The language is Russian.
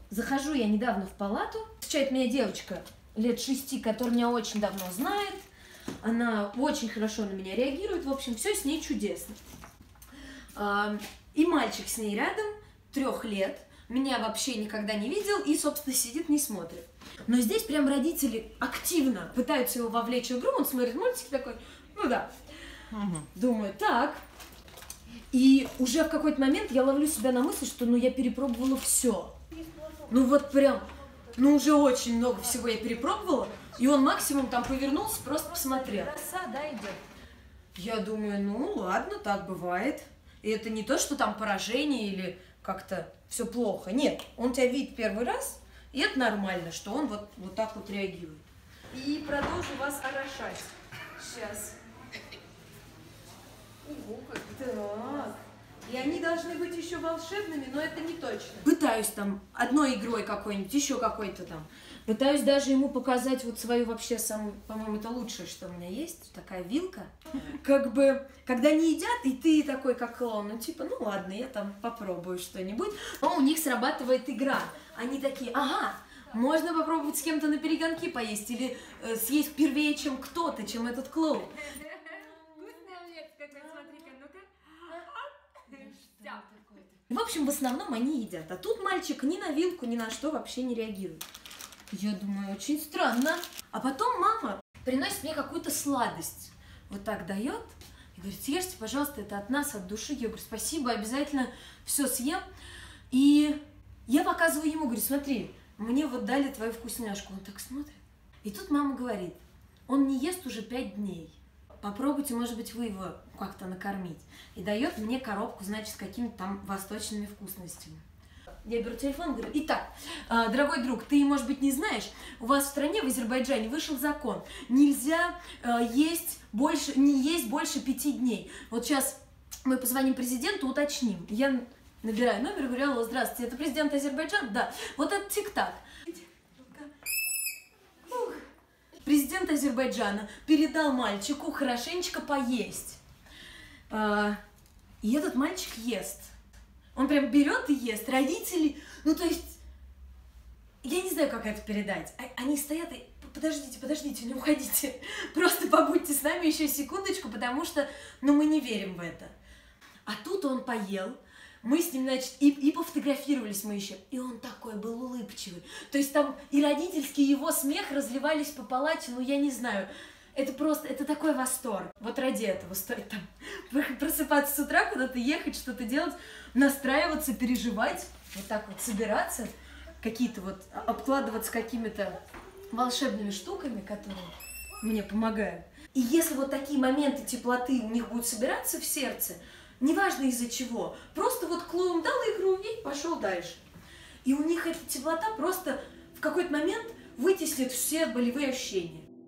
захожу я недавно в палату, встречает меня девочка лет 6, которая меня очень давно знает. Она очень хорошо на меня реагирует. В общем, все с ней чудесно. И мальчик с ней рядом, 3 лет, меня вообще никогда не видел и, собственно, сидит, не смотрит. Но здесь прям родители активно пытаются его вовлечь в игру. Он смотрит мультики такой, ну да. Думаю, так. И уже в какой-то момент я ловлю себя на мысли, что ну я перепробовала все. Ну вот прям, ну уже очень много всего я перепробовала. И он максимум там повернулся, просто посмотрел. Краса, да, идет. Я думаю, ну ладно, так бывает. И это не то, что там поражение или как-то все плохо. Нет, он тебя видит первый раз, и это нормально, что он вот так вот реагирует. И продолжу вас орошать. Сейчас. Ого, как так. И они должны быть еще волшебными, но это не точно. Пытаюсь там одной игрой какой-нибудь, еще какой-то там. Пытаюсь даже ему показать вот свою вообще самую, по-моему, это лучшее, что у меня есть, такая вилка. Как бы, когда не едят, и ты такой, как клоун, ну типа, ну ладно, я там попробую что-нибудь. Но у них срабатывает игра. Они такие, ага, можно попробовать с кем-то на перегонки поесть или съесть первее, чем кто-то, чем этот клоун. В общем, в основном они едят. А тут мальчик ни на вилку, ни на что вообще не реагирует. Я думаю, очень странно. А потом мама приносит мне какую-то сладость. Вот так дает. И говорит, съешьте, пожалуйста, это от нас, от души. Я говорю, спасибо, обязательно все съем. И я показываю ему, говорю, смотри, мне вот дали твою вкусняшку. Он так смотрит. И тут мама говорит, он не ест уже 5 дней. Попробуйте, может быть, вы его как-то накормить. И дает мне коробку, значит, с какими-то там восточными вкусностями. Я беру телефон и говорю, итак, дорогой друг, ты, может быть, не знаешь, у вас в стране, в Азербайджане, вышел закон. Нельзя не есть больше 5 дней. Вот сейчас мы позвоним президенту, уточним. Я набираю номер и говорю, алло, здравствуйте, это президент Азербайджана? Да. Вот это тик-так. Президент Азербайджана передал мальчику хорошенечко поесть. И этот мальчик ест. Он прям берет и ест. Родители, ну то есть, я не знаю, как это передать. Они стоят и, подождите, не уходите. Просто побудьте с нами еще секундочку, потому что, ну мы не верим в это. А тут он поел. Мы с ним, значит, и пофотографировались мы еще. И он такой был улыбчивый. То есть там и родительский его смех разливались по палате, ну я не знаю. Это просто, это такой восторг. Вот ради этого стоит там просыпаться с утра, куда-то ехать, что-то делать, настраиваться, переживать, вот так вот собираться, какие-то вот, обкладываться какими-то волшебными штуками, которые мне помогают. И если вот такие моменты теплоты у них будут собираться в сердце, неважно из-за чего, просто вот клоун дал игру и пошел дальше. И у них эта теплота просто в какой-то момент вытеснит все болевые ощущения.